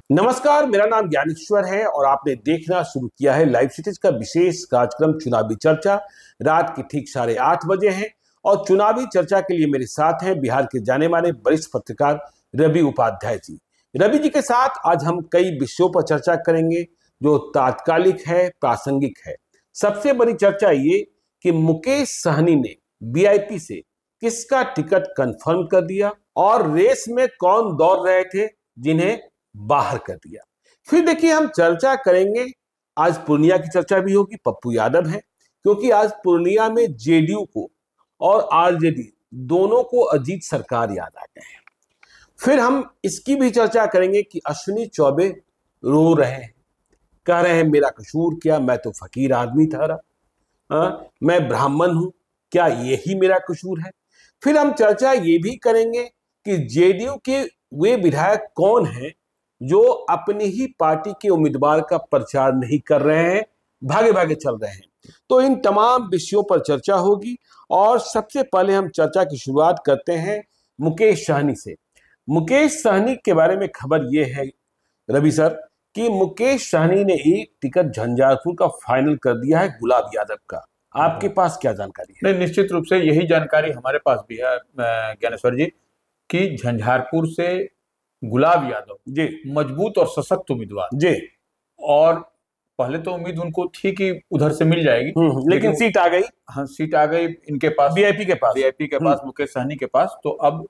नमस्कार, मेरा नाम ज्ञानेश्वर है और आपने देखना शुरू किया है लाइव सिटीज का विशेष कार्यक्रम चुनावी चर्चा। रात के ठीक 8:30 बजे हैं और चुनावी चर्चा के लिए मेरे साथ हैं बिहार के जाने माने वरिष्ठ पत्रकार रवि उपाध्याय जी। रवि जी के साथ आज हम कई विषयों पर चर्चा करेंगे जो तात्कालिक है, प्रासंगिक है। सबसे बड़ी चर्चा ये कि मुकेश सहनी ने वीआईपी से किसका टिकट कंफर्म कर दिया और रेस में कौन दौड़ रहे थे जिन्हें बाहर कर दिया। फिर देखिए हम चर्चा करेंगे, आज पूर्णिया की चर्चा भी होगी, पप्पू यादव है क्योंकि आज पूर्णिया में जेडीयू को और आरजेडी दोनों को अजीत सरकार याद आ गए हैं। फिर हम इसकी भी चर्चा करेंगे कि अश्विनी चौबे रो रहे हैं, कह रहे हैं मेरा कसूर क्या, मैं तो फकीर आदमी ठहरा, मैं ब्राह्मण हूं, क्या यही मेरा कसूर है। फिर हम चर्चा ये भी करेंगे कि जेडीयू के वे विधायक कौन हैं जो अपनी ही पार्टी के उम्मीदवार का प्रचार नहीं कर रहे हैं, भागे भागे चल रहे हैं। तो इन तमाम विषयों पर चर्चा होगी और सबसे पहले हम चर्चा की शुरुआत करते हैं मुकेश सहनी से। मुकेश सहनी के बारे में खबर यह है रवि सर कि मुकेश सहनी ने एक टिकट झंझारपुर का फाइनल कर दिया है गुलाब यादव का। आपके पास क्या जानकारी है? नहीं, निश्चित रूप से यही जानकारी हमारे पास भी है ज्ञानेश्वर जी कि झंझारपुर से गुलाब यादव जी मजबूत और सशक्त उम्मीदवार जी, और पहले तो उम्मीद उनको थी कि उधर से मिल जाएगी, लेकिन सीट आ गई। हाँ, सीट आ गई इनके पास, वीआईपी के पास मुकेश सहनी के पास। तो अब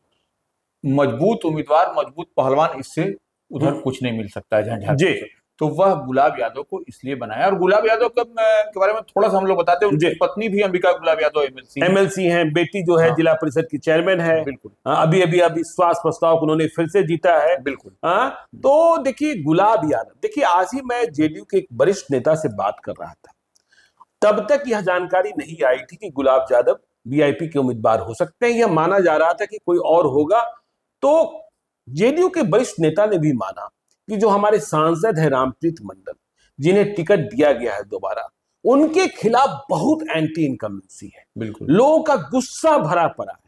मजबूत उम्मीदवार, मजबूत पहलवान, इससे उधर कुछ नहीं मिल सकता है झंझारपुर से। तो वह गुलाब यादव को इसलिए बनाया। और गुलाब यादव के बारे में थोड़ा सा हम लोग बताते हैं। उनकी पत्नी भी अंबिका गुलाब यादव एमएलसी हैं, बेटी जो है जिला परिषद की चेयरमैन है। बिल्कुल। अभी विश्वास प्रस्ताव उन्होंने फिर से जीता है। बिल्कुल। तो देखिए गुलाब यादव, देखिए आज ही मैं जेडीयू के एक वरिष्ठ नेता से बात कर रहा था, तब तक यह जानकारी नहीं आई थी कि गुलाब यादव वीआईपी के उम्मीदवार हो सकते हैं। यह माना जा रहा था कि कोई और होगा। तो जेडीयू के वरिष्ठ नेता ने भी माना कि जो हमारे सांसद है रामप्रीत मंडल, जिन्हें टिकट दिया गया है दोबारा, उनके खिलाफ बहुत एंटी इनकम्बेंसी है। बिल्कुल। लोगों का गुस्सा भरा पड़ा है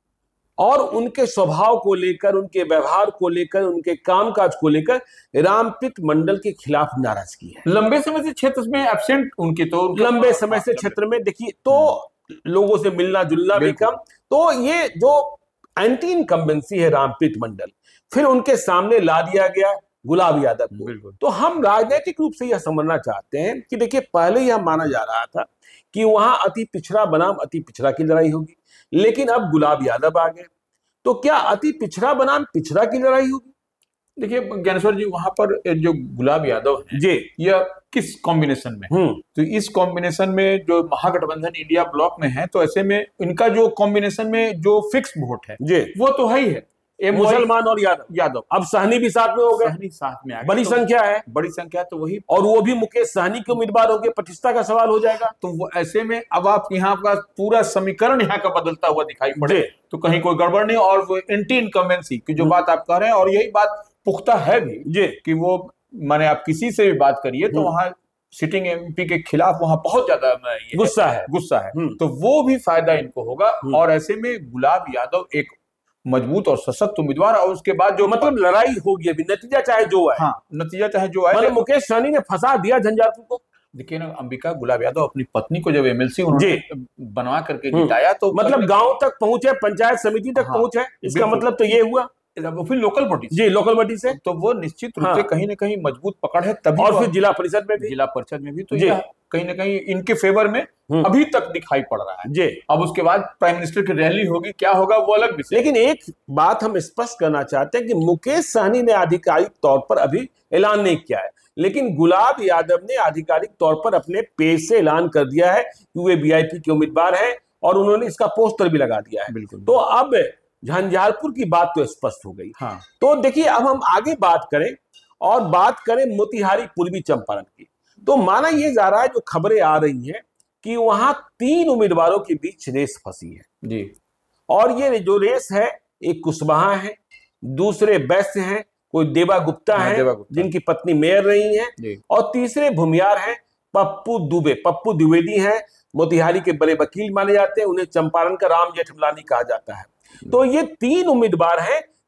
और उनके स्वभाव को लेकर, उनके व्यवहार को लेकर, उनके कामकाज को लेकर रामप्रीत मंडल के खिलाफ नाराजगी है। लंबे समय से क्षेत्र में एब्सेंट उनकी, तो लंबे समय से क्षेत्र में देखिए तो लोगों से मिलना जुलना भी कम। तो ये जो एंटी इनकम्बेंसी है रामप्रीत मंडल, फिर उनके सामने ला दिया गया गुलाब यादव को। तो हम राजनीतिक रूप से यह समझना चाहते हैं कि देखिए पहले यह माना जा रहा था कि वहां अति पिछड़ा बनाम अति पिछड़ा की लड़ाई होगी, लेकिन अब गुलाब यादव आ गए तो क्या अति पिछड़ा बनाम पिछड़ा की लड़ाई होगी? देखिए ज्ञानेश्वर जी, वहां पर जो गुलाब यादव है जी, यह किस कॉम्बिनेशन में, तो इस कॉम्बिनेशन में जो महागठबंधन इंडिया ब्लॉक में है, तो ऐसे में इनका जो कॉम्बिनेशन में जो फिक्स वोट है जी, वो तो है ही है, मुसलमान और यादव। अब सहनी भी साथ में हो गए, सहनी साथ में आ गए, बड़ी संख्या है, बड़ी संख्या। तो वही, और वो भी मुकेश सहनी के उम्मीदवार हो गए, प्रतिष्ठा का सवाल हो जाएगा। तो वो ऐसे में अब आप यहाँ का पूरा समीकरण यहाँ का बदलता हुआ दिखाई पड़े तो कहीं कोई गड़बड़ नहीं। और वो एंटी इनकम्बेंसी की जो बात आप कह रहे हैं, और यही बात पुख्ता है भी कि वो माने आप किसी से भी बात करिए तो वहां सिटिंग एमपी के खिलाफ वहां बहुत ज्यादा गुस्सा है। तो वो भी फायदा इनको होगा। और ऐसे में गुलाब यादव एक मजबूत और सशक्त उम्मीदवार, और उसके बाद जो मतलब लड़ाई होगी अभी, नतीजा चाहे जो आए। हाँ, नतीजा चाहे जो आए। मुकेश सहनी ने फंसा दिया झंझारपुर को। देखिए ना, अंबिका गुलाब यादव अपनी पत्नी को जब एमएलसी उन्होंने बनवा करके जिताया, तो मतलब गांव तक पहुंचे, पंचायत समिति तक पहुंचे, इसका मतलब तो ये हुआ। फिर लोकल बॉडी जी, लोकल बॉडी से तो वो निश्चित रूप से कहीं ना कहीं मजबूत पकड़ है तभी। और फिर जिला परिषद में भी तो यह कहीं ना कहीं इनके फेवर में अभी तक दिखाई पड़ रहा है। अब उसके बाद प्राइम मिनिस्टर की रैली होगी, क्या होगा वो अलग विषय। लेकिन एक बात हम स्पष्ट करना चाहते हैं कि मुकेश सहनी ने आधिकारिक तौर पर अभी ऐलान नहीं किया है, लेकिन गुलाब यादव ने आधिकारिक तौर पर अपने पेज से ऐलान कर दिया है कि वे वीआईपी के उम्मीदवार हैं और उन्होंने इसका पोस्टर भी लगा दिया है। बिल्कुल। तो अब झंझारपुर की बात तो स्पष्ट हो गई। हाँ। तो देखिए अब हम आगे बात करें और बात करें मोतिहारी पूर्वी चंपारण की। तो माना यह जा रहा है, जो खबरें आ रही हैं कि वहां 3 उम्मीदवारों के बीच रेस फंसी है जी। और ये जो रेस है, एक कुशवाहा है, दूसरे वैश्य हैं, कोई देवा गुप्ता है जिनकी पत्नी मेयर रही है, और तीसरे भूमियार हैं पप्पू द्विवेदी हैं, मोतिहारी के बड़े वकील माने जाते हैं, उन्हें चंपारण का राम जेठमलानी कहा जाता है। तो ये 3 उम्मीदवार हैं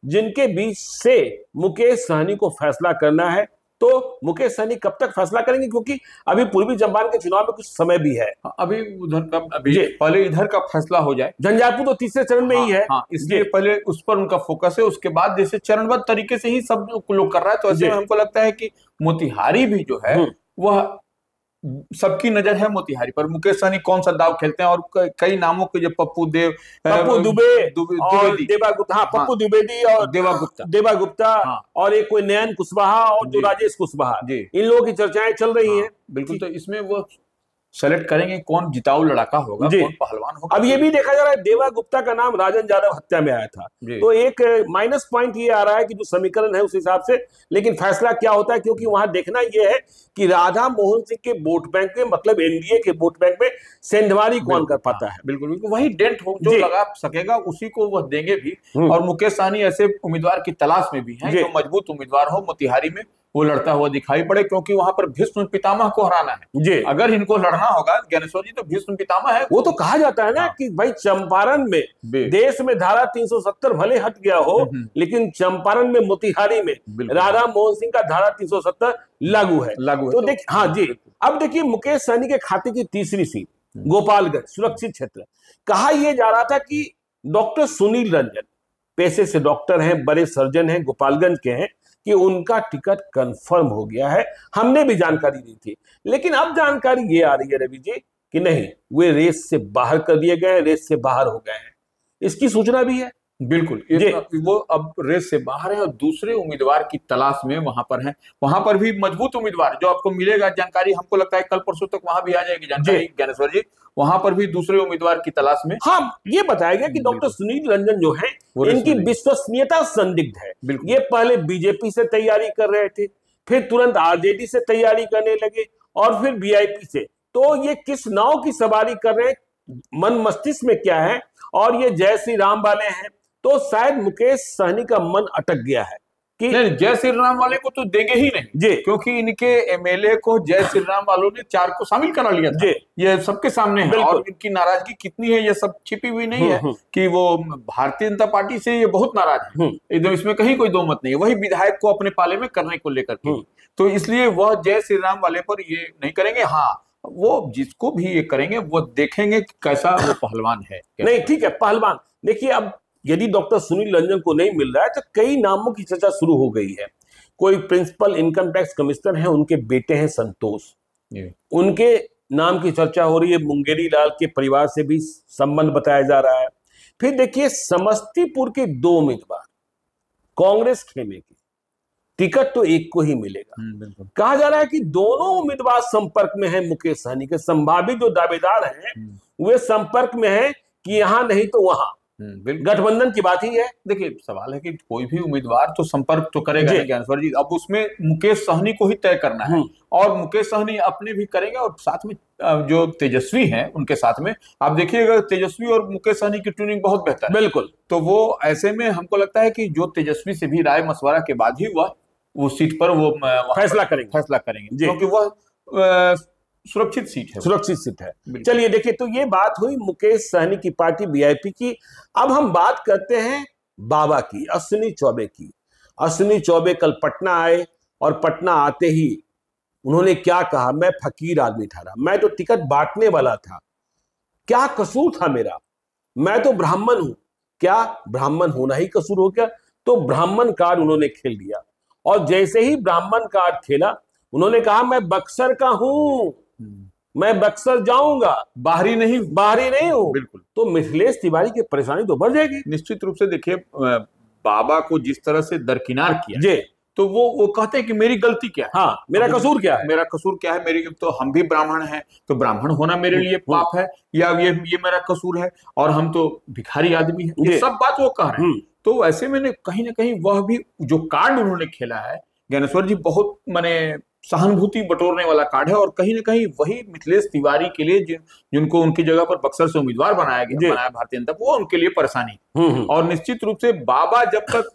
जिनके बीच से मुकेश सहनी को फैसला करना है। तो मुकेश सहनी कब तक फैसला करेंगे, क्योंकि अभी पूर्वी चंपारण के चुनाव में कुछ समय भी है। अभी उधर का, अभी पहले इधर का फैसला हो जाए। झंझारपुर तो तीसरे चरण में ही है। इसलिए पहले उस पर उनका फोकस है, उसके बाद जैसे चरणबद्ध तरीके से ही सब लोग कर रहा है, तो ऐसे में हमको लगता है कि मोतिहारी भी जो है वह सबकी नजर है मोतिहारी पर। मुकेश सहनी कौन सा दाव खेलते हैं, और कई नामों के, जो पप्पू द्विवेदी और देवा गुप्ता और एक कोई नयन कुशवाहा और जो राजेश कुशवाहा, इन लोगों की चर्चाएं चल रही हैं। बिल्कुल, तो इसमें वो सेलेक्ट करेंगे कौन जिताऊ लड़ाका होगा, कौन पहलवान होगा। अब ये भी देखा जा रहा है, देवा गुप्ता का नाम राजन यादव हत्या में आया था, तो एक माइनस पॉइंट ये आ रहा है कि जो समीकरण है उस हिसाब से, लेकिन फैसला क्या होता है, क्योंकि वहां देखना यह है कि राधा मोहन सिंह के वोट बैंक में, मतलब एनडीए के वोट बैंक में सेंधमारी कौन कर पाता है। बिल्कुल बिल्कुल, वही डेंट हो जो लगा सकेगा उसी को वह देंगे भी। और मुकेश सहनी ऐसे उम्मीदवार की तलाश में भी है जो मजबूत उम्मीदवार हो, मोतिहारी में वो लड़ता हुआ दिखाई पड़े, क्योंकि वहां पर भीष्म पितामह को हराना है। अगर इनको लड़ना होगा ज्ञानेश्वर जी, तो भीष्म पितामह है। वो तो कहा जाता है ना कि भाई चंपारण में, देश में धारा 370 भले हट गया हो, लेकिन चंपारण में, मोतिहारी में राधा मोहन सिंह का धारा 370 लागू है। तो देखिए, हाँ जी, अब देखिए मुकेश सहनी के खाते की तीसरी सीट गोपालगंज सुरक्षित क्षेत्र। कहा यह जा रहा था कि डॉक्टर सुनील रंजन, पेशे से डॉक्टर हैं, बड़े सर्जन हैं, गोपालगंज के हैं, कि उनका टिकट कंफर्म हो गया है। हमने भी जानकारी दी थी, लेकिन अब जानकारी ये आ रही है रवि जी कि नहीं, वे रेस से बाहर कर दिए गए, रेस से बाहर हो गए हैं, इसकी सूचना भी है। बिल्कुल, वो अब रेस से बाहर है और दूसरे उम्मीदवार की तलाश में वहां पर है। वहां पर भी मजबूत उम्मीदवार जो आपको मिलेगा, जानकारी हमको लगता है कल परसों तक वहां भी आ जाएगी जानकारी ज्ञानेश्वर जी। वहां पर भी दूसरे उम्मीदवार की तलाश में ये बताया गया कि डॉक्टर सुनील रंजन जो है, इनकी विश्वसनीयता संदिग्ध है। ये पहले बीजेपी से तैयारी कर रहे थे, फिर तुरंत आरजेडी से तैयारी करने लगे, और फिर वीआईपी से। तो ये किस नाव की सवारी कर रहे हैं, मन मस्तिष्क में क्या है, और ये जय श्री राम वाले हैं, तो शायद मुकेश सहनी का मन अटक गया है कि नहीं, जय श्री राम वाले को तो देंगे ही नहीं, क्योंकि इनके एमएलए को जय श्री राम वालों ने 4 को शामिल करा लिया था। ये सबके सामने है, और इनकी नाराजगी कितनी है ये सब छिपी हुई नहीं है कि वो भारतीय जनता पार्टी से ये बहुत नाराज है एकदम, इसमें कहीं कोई दो मत नहीं है। वही विधायक को अपने पाले में करने को लेकर के, तो इसलिए वह जय श्री राम वाले पर ये नहीं करेंगे। हाँ, वो जिसको भी ये करेंगे वो देखेंगे कि कैसा वो पहलवान है। नहीं, ठीक है, पहलवान। देखिए, अब यदि डॉक्टर सुनील रंजन को नहीं मिल रहा है, तो कई नामों की चर्चा शुरू हो गई है। कोई प्रिंसिपल इनकम टैक्स कमिश्नर है, उनके बेटे हैं संतोष, उनके नाम की चर्चा हो रही है। मुंगेरी लाल के परिवार से भी संबंध बताया जा रहा है। फिर देखिए, समस्तीपुर के 2 उम्मीदवार कांग्रेस खेमे के, टिकट तो एक को ही मिलेगा। कहा जा रहा है कि दोनों उम्मीदवार संपर्क में हैं मुकेश सहनी के। संभावित जो दावेदार हैं वे संपर्क में हैं कि यहां नहीं तो वहां, गठबंधन की बात ही है। देखिए, सवाल है कि कोई भी उम्मीदवार तो संपर्क तो करेगा ज्ञानेश्वर जी। अब उसमें मुकेश सहनी को ही तय करना है, और मुकेश सहनी अपने भी करेंगे, और साथ में जो तेजस्वी हैं उनके साथ में आप देखिएगा, तेजस्वी और मुकेश सहनी की ट्यूनिंग बहुत बेहतर है। बिल्कुल, तो वो ऐसे में हमको लगता है कि जो तेजस्वी से भी राय मशवरा के बाद ही वह उस सीट पर वो फैसला करेंगे, क्योंकि वह सुरक्षित सीट है। चलिए देखिए, तो ये बात हुई मुकेश सहनी की पार्टी वीआईपी की। अब हम बात करते हैं बाबा की, अश्विनी चौबे की। अश्विनी चौबे कल पटना आए, और पटना आते ही उन्होंने क्या कहा, मैं फकीर आदमी ठहरा, मैं तो टिकट बांटने वाला था, क्या कसूर था मेरा, मैं तो ब्राह्मण हूं, क्या ब्राह्मण होना ही कसूर हो गया? तो ब्राह्मण कार्ड उन्होंने खेल दिया, और जैसे ही ब्राह्मण कार्ड खेला, उन्होंने कहा मैं बक्सर का हूं, मैं बक्सर जाऊंगा, बाहरी नहीं हूं। बिल्कुल, तो मिथिलेश तिवारी की परेशानी तो बढ़ जाएगी निश्चित रूप से। देखिए, बाबा को जिस तरह से दरकिनार किया, तो वो कहते हैं कि मेरी गलती क्या है, हाँ, मेरा कसूर क्या है, मेरी तो हम भी ब्राह्मण हैं, तो ब्राह्मण होना मेरे लिए पाप है, या ये मेरा कसूर है, और हम तो भिखारी आदमी हैं, ये सब बात वो कह रहे हैं। तो ऐसे में कहीं ना कहीं वह भी जो कार्ड उन्होंने खेला है ज्ञानेश्वर जी, बहुत माने सहानुभूति बटोरने वाला कार्ड है, और कहीं ना कहीं वही मिथिलेश तिवारी के लिए, जिनको उनकी जगह पर बक्सर से उम्मीदवार बनाया भारतीय जनता, वो उनके लिए परेशानी। और निश्चित रूप से बाबा जब तक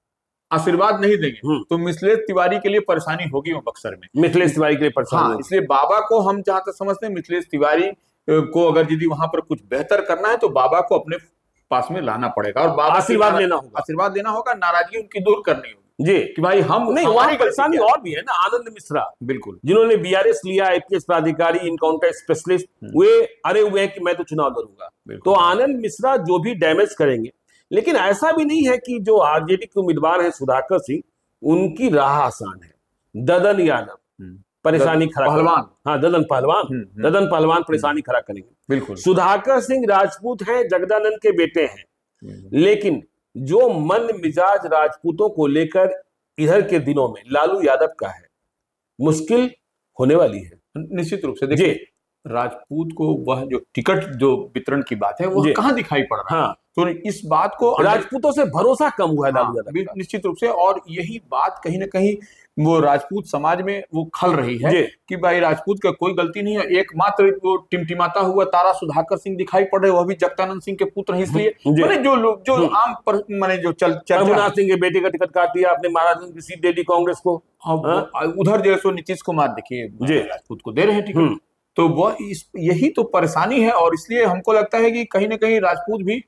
आशीर्वाद नहीं देंगे तो मिथिलेश तिवारी के लिए परेशानी होगी वो बक्सर में, मिथिलेश तिवारी के लिए परेशानी। हाँ, इसलिए बाबा को हम जहां तक समझते हैं, मिथिलेश तिवारी को अगर यदि वहां पर कुछ बेहतर करना है, तो बाबा को अपने पास में लाना पड़ेगा और बाबा आशीर्वाद लेना होगा, नाराजगी उनकी दूर करनी होगी जी कि भाई हम नहीं, वहां परेशानी और भी है ना। आनंद मिश्रा बिल्कुल, जिन्होंने बीआरएस लिया, आईपीएस प्राधिकारी, इनकाउंटर स्पेशलिस्ट, वे अरे हुए हैं कि मैं तो चुनाव लड़ूंगा। तो आनंद मिश्रा जो भी डैमेज करेंगे, लेकिन ऐसा भी नहीं है कि जो आरजेडी के उम्मीदवार हैं सुधाकर सिंह, उनकी राह आसान है। ददन यादव परेशानी खड़ा, पहलवान, हाँ ददन पहलवान परेशानी खड़ा करेंगे। बिल्कुल, सुधाकर सिंह राजपूत हैं, जगदानंद के बेटे हैं, लेकिन जो मन मिजाज राजपूतों को लेकर इधर के दिनों में लालू यादव का है, मुश्किल होने वाली है निश्चित रूप से। देखिए राजपूत को वह जो टिकट जो वितरण की बात है वो कहाँ दिखाई पड़ रहा है। हाँ, तो इस बात को राजपूतों से भरोसा कम हुआ है लालू यादव का। निश्चित रूप से, और यही बात कहीं ना कहीं वो राजपूत समाज में वो खल रही है कि भाई राजपूत का कोई गलती नहीं है, एकमात्र वो टिमटिमाता हुआ तारा सुधाकर सिंह दिखाई पड़ रहे, वह भी जगदानंद सिंह के पुत्र हैं, इसलिए मैंने जो लोग जो आम पर मैंने जो रघुनाथ सिंह के बेटे का टिकट काट दिया आपने, महाराज की सीट दे दी कांग्रेस को। उधर जैसे नीतीश कुमार देखिए राजपूत को दे रहे हैं टिकट, तो वह यही तो परेशानी है। और इसलिए हमको लगता है कि कहीं ना कहीं राजपूत भी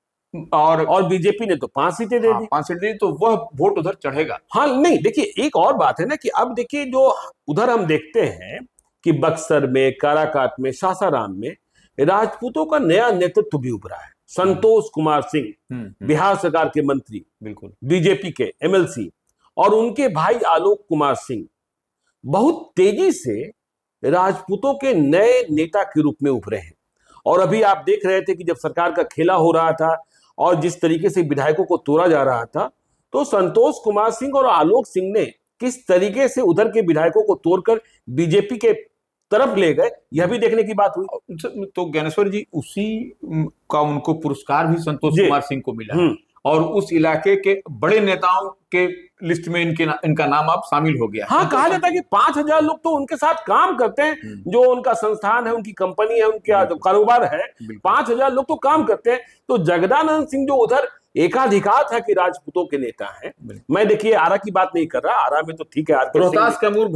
और बीजेपी ने तो 5 सीटें दे दी, 5 सीटें दी, तो वह वोट उधर चढ़ेगा। हाँ नहीं, देखिए एक और बात है ना कि अब देखिए जो उधर हम देखते हैं कि बक्सर में, काराकाट में, सासाराम में राजपूतों का नया नेतृत्व भी उभरा है। संतोष कुमार सिंह बिहार सरकार के मंत्री, बिल्कुल बीजेपी के एमएलसी, और उनके भाई आलोक कुमार सिंह बहुत तेजी से राजपूतों के नए नेता के रूप में उभरे हैं। और अभी आप देख रहे थे कि जब सरकार का खेला हो रहा था और जिस तरीके से विधायकों को तोड़ा जा रहा था, तो संतोष कुमार सिंह और आलोक सिंह ने किस तरीके से उधर के विधायकों को तोड़कर बीजेपी के तरफ ले गए, यह भी देखने की बात हुई। तो ज्ञानेश्वर जी उसी का उनको पुरस्कार भी संतोष कुमार सिंह को मिला है, और उस इलाके के बड़े नेताओं के लिस्ट में इनका नाम अब शामिल हो गया। हाँ, कहा जाता है कि 5000 लोग तो उनके साथ काम करते हैं, जो उनका संस्थान है, उनकी कंपनी है, उनका कारोबार है, 5000 लोग तो काम करते हैं। तो जगदानंद सिंह जो उधर एकाधिकार था कि राजपूतों के नेता हैं, मैं देखिए आरा की बात नहीं कर रहा, आरा में तो ठीक है, रोहतास कैमूर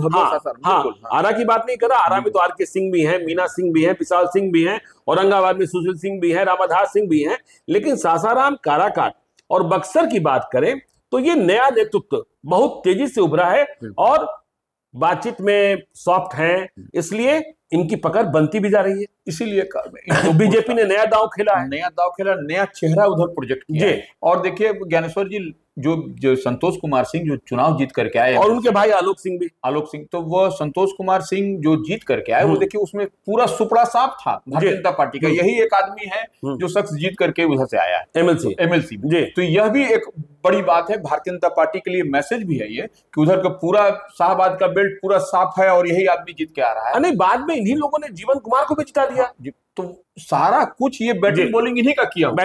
आरा की बात नहीं कर रहा, आरा में तो आरके सिंह भी हैं, मीना सिंह भी हैं, विशाल सिंह भी हैं, औरंगाबाद में सुशील सिंह भी हैं, रामाधार सिंह भी हैं, लेकिन सासाराम, काराकाट और बक्सर की बात करें तो ये नया नेतृत्व बहुत तेजी से उभरा है और बातचीत में सॉफ्ट है, इसलिए इनकी पकड़ बनती भी जा रही है। इसीलिए बीजेपी ने नया दांव खेला है, नया चेहरा उधर प्रोजेक्ट किया है। और देखिए ज्ञानेश्वर जी जो संतोष कुमार सिंह जो चुनाव जीत करके आए, और उनके भाई आलोक सिंह, तो वह संतोष कुमार सिंह जो जीत करके आए, वो देखिए उसमें पूरा सुपड़ा साफ था भारतीय जनता पार्टी का। यही एक आदमी है जो शख्स जीत करके उधर से आया है, एमएलसी। तो यह भी एक बड़ी बात है, भारतीय जनता पार्टी के लिए मैसेज भी है ये कि उधर का पूरा शाहबाद का बेल्ट पूरा साफ है और यही आदमी जीत के आ रहा है। नहीं, बाद में इन्हीं लोगों ने जीवन कुमार को भी जिता दिया। तो सारा कुछ ये बैटिंग बॉलिंग इन्हीं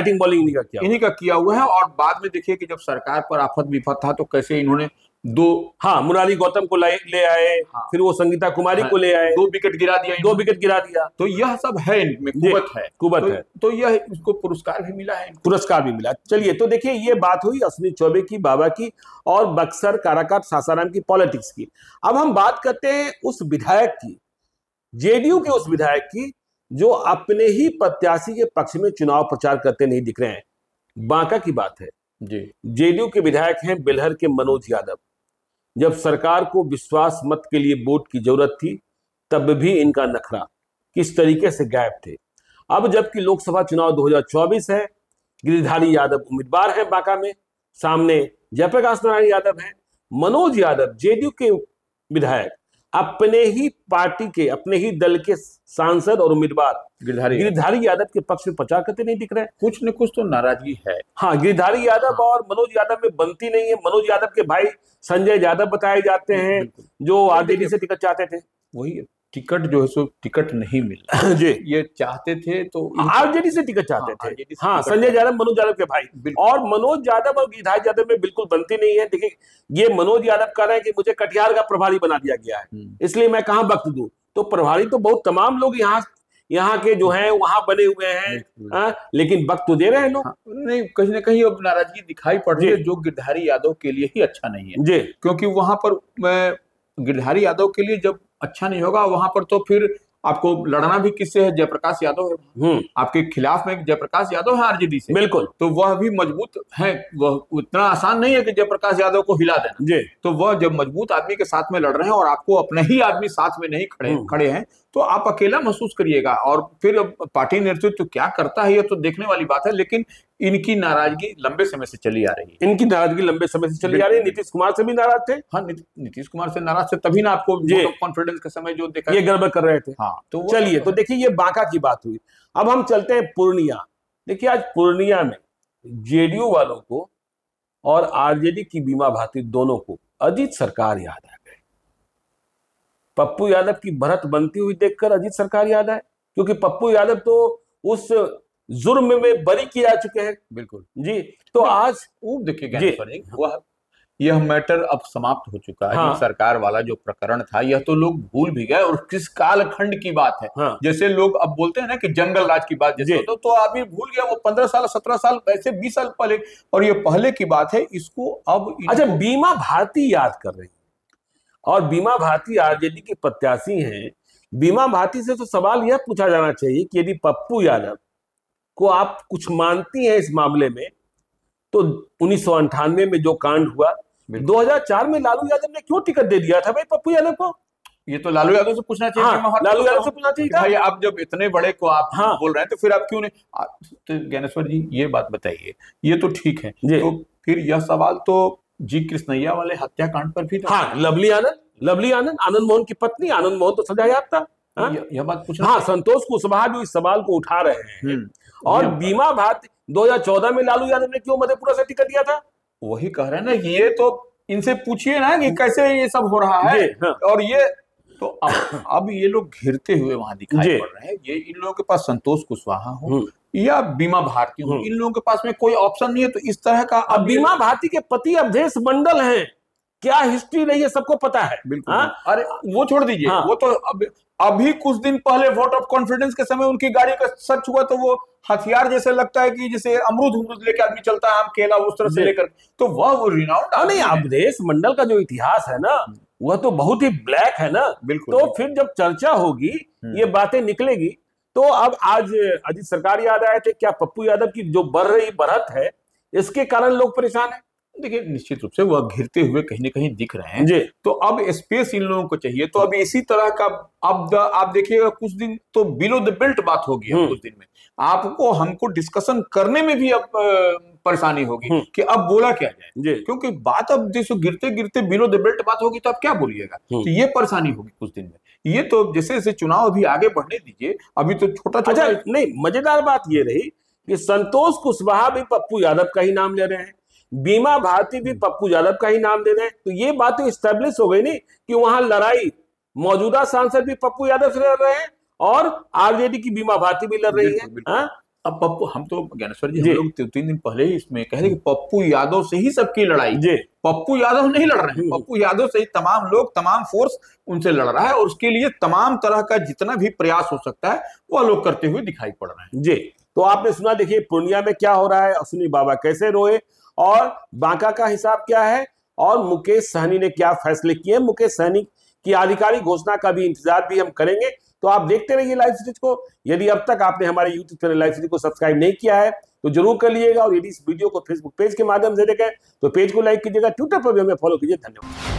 का किया हुआ है। और बाद में देखिए कि जब सरकार पर आफत विपत था तो कैसे इन्होंने मुरारी गौतम को ले आए, फिर वो संगीता कुमारी को ले आए, 2 विकेट गिरा दिया। तो यह सब है इनमें, कुवत है। तो यह इसको पुरस्कार भी मिला। चलिए, तो देखिए ये बात हुई अश्विनी चौबे की, बाबा की, और बक्सर, काराकाट, सासाराम की पॉलिटिक्स की। अब हम बात करते हैं उस विधायक की, जेडीयू के उस विधायक की, जो अपने ही प्रत्याशी के पक्ष में चुनाव प्रचार करते नहीं दिख रहे हैं। बांका की बात है जी। जेडीयू के विधायक हैं बेलहर के मनोज यादव। जब सरकार को विश्वास मत के लिए वोट की जरूरत थी, तब भी इनका नखरा किस तरीके से गायब थे। अब जबकि लोकसभा चुनाव 2024 है, गिरिधारी यादव उम्मीदवार हैं बांका में, सामने जयप्रकाश नारायण यादव हैं, मनोज यादव जेडीयू के विधायक अपने ही पार्टी के, अपने ही दल के सांसद और उम्मीदवार गिरिधारी यादव के पक्ष में प्रचार करते नहीं दिख रहे हैं। कुछ न कुछ तो नाराजगी है। हाँ, गिरिधारी यादव और मनोज यादव में बनती नहीं है। मनोज यादव के भाई संजय यादव बताए जाते हैं, जो आरजेडी से टिकट चाहते थे। वही टिकट जो है सो टिकट नहीं मिला जी। ये चाहते थे तो आरजेडी से टिकट चाहते थे। हाँ, संजय यादव, मनोज यादव के भाई, और मनोज यादव और गिरिधारी यादव में बिल्कुल बनती नहीं है। देखिए, ये मनोज यादव कह रहे हैं कि मुझे कटिहार का प्रभारी बना दिया गया है, इसलिए मैं कहाँ वक्त दूं। तो प्रभारी तो बहुत तमाम लोग यहाँ के जो हैं वहां बने हुए हैं, लेकिन वक्त तो दे रहे हैं लोग। नहीं, कहीं ना कहीं अब नाराजगी दिखाई पड़ रही है, जो गिरधारी यादव के लिए ही अच्छा नहीं है जी। क्योंकि वहां पर गिरधारी यादव के लिए जब अच्छा नहीं होगा, वहां पर तो फिर आपको लड़ना भी किससे है? जयप्रकाश यादव है। आपके खिलाफ में जयप्रकाश यादव है आरजेडी से। बिल्कुल। तो वह भी मजबूत है, वह उतना आसान नहीं है कि जयप्रकाश यादव को हिला देना जी। तो वह जब मजबूत आदमी के साथ में लड़ रहे हैं और आपको अपने ही आदमी साथ में नहीं खड़े हैं, तो आप अकेला महसूस करिएगा। और फिर पार्टी नेतृत्व क्या करता है ये तो देखने वाली बात है, लेकिन इनकी नाराजगी लंबे समय से चली आ रही है। इनकी नाराजगी लंबे समय से चली आ रही है। नीतीश कुमार से भी नाराज थे। हाँ, नीतीश कुमार से नाराज थे, तभी ना आपको वोट ऑफ कॉन्फिडेंस के समय जो देखा ये गड़बड़ कर रहे थे। हाँ, तो चलिए, तो देखिए ये बांका की बात हुई। अब हम चलते हैं पूर्णिया। देखिए आज पूर्णिया में जेडीयू वालों को और आरजेडी की बीमा भारती दोनों को अजीत सरकार याद आ गए। पप्पू यादव की भरत बनती हुई देखकर अजीत सरकार याद आए, क्योंकि पप्पू यादव तो उस जुर्म में बरी किए जा चुके हैं। बिल्कुल जी। तो आज देखिए वह यह मैटर अब समाप्त हो चुका है। हाँ। सरकार वाला जो प्रकरण था यह तो लोग भूल भी गए, और किस कालखंड की बात है। हाँ। जैसे लोग अब बोलते हैं ना कि जंगल राज की बात जैसे तो अभी भूल गया, वो 15 साल 17 साल ऐसे 20 साल पहले, और ये पहले की बात है। इसको अब अच्छा, बीमा भारती याद कर रही है, और बीमा भारती आरजेडी के प्रत्याशी हैं। बीमा भारती से तो सवाल यह पूछा जाना चाहिए कि यदि पप्पू यादव को आप कुछ मानती हैं इस मामले में, तो 1998 में जो कांड हुआ, 2004 में लालू यादव ने क्यों टिकट दे दिया था भाई पप्पू यादव को? ये तो लालू यादव से पूछना चाहिए। हाँ, लालू यादव से पूछना चाहिए था। भाई आप जब इतने बड़े को आप बोल रहे हैं, तो फिर आप क्यों नहीं? तो ज्ञानेश्वर जी ये बात बताइए, ये तो ठीक है, तो फिर यह सवाल तो जी कृष्णैया वाले हत्याकांड पर भी था। हाँ, लवली आनंद, आनंद मोहन की पत्नी, आनंद मोहन तो सजायाफ्ता था। यह बात पूछना। हाँ, संतोष कुशवाहा भी इस सवाल को उठा रहे हैं। और बीमा भारती 2014 में लालू यादव ने क्यों मधेपुरा से टिकट दिया था? वही कह रहे हैं ना, ये तो इनसे पूछिए ना कि कैसे ये सब हो रहा है। हाँ। और ये तो अब ये लोग घिरते हुए वहां दिखाई पड़ रहे हैं। ये इन लोगों के पास संतोष कुशवाहा हो या बीमा भारती हो, इन लोगों के पास में कोई ऑप्शन नहीं है। तो इस तरह का अब बीमा भारती के पति अवधेश मंडल हैं, क्या हिस्ट्री रही है सबको पता है। बिल्कुल। अरे वो छोड़ दीजिए। वो तो अभी कुछ दिन पहले वोट ऑफ कॉन्फिडेंस के समय उनकी गाड़ी का सर्च हुआ, तो वो हथियार जैसे लगता है कि जैसे अमरूद लेकर आदमी चलता है, आम केला उस तरह से लेकर, तो वो रिनाउंड। नहीं, अवधेश मंडल का जो इतिहास है ना, वह तो बहुत ही ब्लैक है ना। बिल्कुल। तो फिर जब चर्चा होगी, ये बातें निकलेगी, तो अब आज अजीत सरकार याद आए थे। क्या पप्पू यादव की जो बढ़ रही बढ़त है, इसके कारण लोग परेशान हैं? देखिए निश्चित रूप से वह घिरते हुए कहीं न कहीं दिख रहे हैं। तो अब स्पेस इन लोगों को चाहिए। तो अब इसी तरह का अब आप देखिएगा, कुछ दिन तो बिलो द बेल्ट बात होगी। कुछ दिन में आपको हमको डिस्कशन करने में भी अब परेशानी होगी कि अब बोला क्या जाए, क्योंकि बात अब जैसे गिरते गिरते बिलो द बेल्ट बात होगी, तो आप क्या बोलिएगा? तो ये परेशानी होगी कुछ दिन में। ये तो जैसे जैसे चुनाव अभी आगे बढ़ने दीजिए, अभी तो छोटा छोटा। नहीं, मजेदार बात ये रही कि संतोष कुशवाहा भी पप्पू यादव का ही नाम ले रहे हैं, बीमा भारती भी पप्पू यादव का ही नाम दे रहे हैं। तो ये बात तो स्टैब्लिश हो गई नहीं कि वहां लड़ाई मौजूदा सांसद भी पप्पू यादव से लड़ रहे हैं और आरजेडी की बीमा भारती भी लड़ रही है। अब पप्पू, हम तो ज्ञानेश्वर जी, हम लोग 3 दिन पहले ही इसमें कह रहे कि पप्पू यादव से ही सबकी लड़ाई। पप्पू यादव नहीं लड़ रहे हैं, पप्पू यादव से ही तमाम लोग, तमाम फोर्स उनसे लड़ रहा है, और उसके लिए तमाम तरह का जितना भी प्रयास हो सकता है वह लोग करते हुए दिखाई पड़ रहे हैं। जी। तो आपने सुना, देखिए पूर्णिया में क्या हो रहा है, अश्विनी बाबा कैसे रोए, और बांका का हिसाब क्या है, और मुकेश सहनी ने क्या फैसले किए। मुकेश सहनी की आधिकारिक घोषणा का भी इंतजार भी हम करेंगे। तो आप देखते रहिए लाइव सीरीज को। यदि अब तक आपने हमारे यूट्यूब चैनल लाइव सीरीज को सब्सक्राइब नहीं किया है तो जरूर कर लीजिएगा, और यदि इस वीडियो को फेसबुक पेज के माध्यम से देखें तो पेज को लाइक कीजिएगा, ट्विटर पर भी हमें फॉलो कीजिए। धन्यवाद।